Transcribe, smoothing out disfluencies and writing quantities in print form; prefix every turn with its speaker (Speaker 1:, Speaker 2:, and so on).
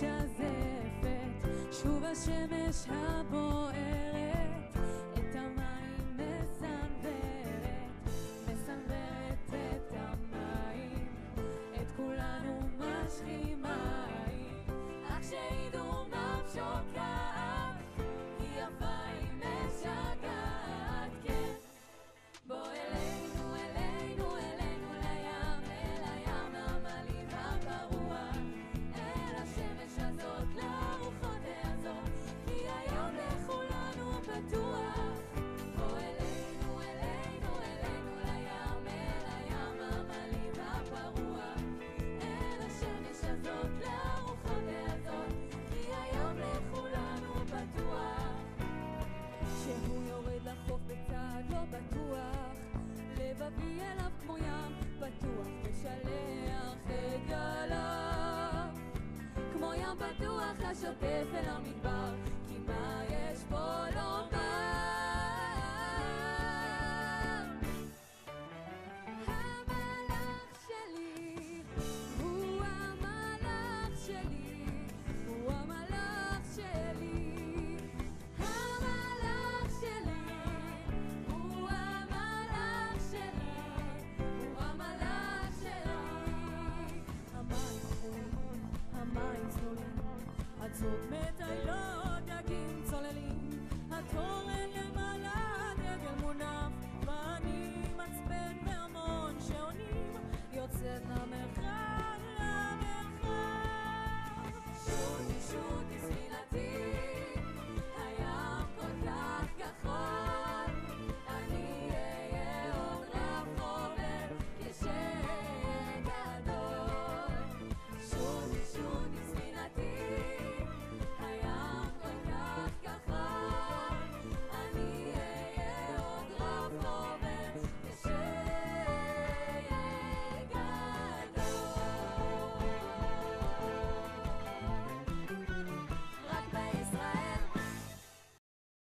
Speaker 1: משזפת, שוב השמש הבוערת, את המים מסנוורת, מסנוורת את המים, את כולנו משכים מים, רק שידעו מה שוקעת, היא יפה היא משגעת, כן. בוא אלינו, אלינו, אלינו לים, אל הים המלאים הפרוע, אל השמש הזאת, לרוחות הזאת, כי היום לכולנו פתוח. בוא אלינו, אלינו, אלינו לים, אל הים המלאים הפרוע, אל השמש הזאת, לרוחות הזאת, כי היום לכולנו פתוח. שהוא יורד לחוף בצד לא בטוח, לבבי אליו כמו ים פתוח ושלח את גליו, כמו ים פתוח לשוטף אל המדבר, כי מה יש פה לומר. המלאך שלי הוא המלאך שלי, הוא המלאך שלי, המלאך שלי הוא המלאך שלי, הוא המלאך שלי. המים חולים, המים זולים, את זאת מתה